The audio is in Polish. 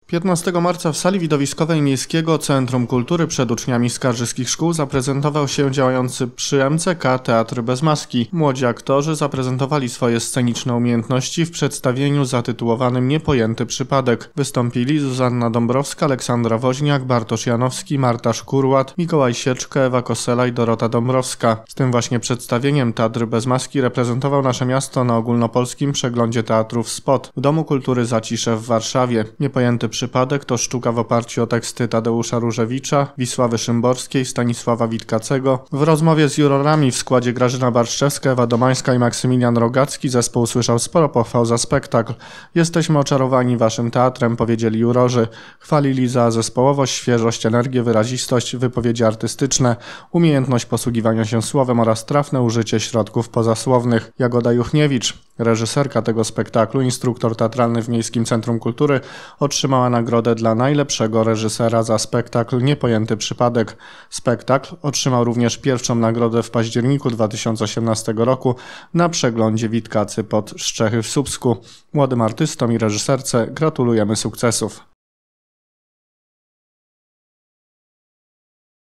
15 marca w sali widowiskowej Miejskiego Centrum Kultury przed uczniami skarżyskich szkół zaprezentował się działający przy MCK Teatr bez maski. Młodzi aktorzy zaprezentowali swoje sceniczne umiejętności w przedstawieniu zatytułowanym Niepojęty przypadek. Wystąpili Zuzanna Dąbrowska, Aleksandra Woźniak, Bartosz Janowski, Marta Szkurłat, Mikołaj Sieczka, Ewa Kosela i Dorota Dąbrowska. Z tym właśnie przedstawieniem Teatr bez maski reprezentował nasze miasto na ogólnopolskim przeglądzie teatrów SPOT w Domu Kultury Zacisze w Warszawie. Niepojęty przypadek to sztuka w oparciu o teksty Tadeusza Różewicza, Wisławy Szymborskiej, Stanisława Witkacego. W rozmowie z jurorami w składzie Grażyna Barszczewska, Ewa Domańska i Maksymilian Rogacki zespół usłyszał sporo pochwał za spektakl. Jesteśmy oczarowani waszym teatrem, powiedzieli jurorzy. Chwalili za zespołowość, świeżość, energię, wyrazistość, wypowiedzi artystyczne, umiejętność posługiwania się słowem oraz trafne użycie środków pozasłownych. Jagoda Juchniewicz, reżyserka tego spektaklu, instruktor teatralny w Miejskim Centrum Kultury, otrzymała nagrodę dla najlepszego reżysera za spektakl Niepojęty przypadek. Spektakl otrzymał również pierwszą nagrodę w październiku 2018 roku na przeglądzie Witkacy pod Szczechy w Słupsku. Młodym artystom i reżyserce gratulujemy sukcesów.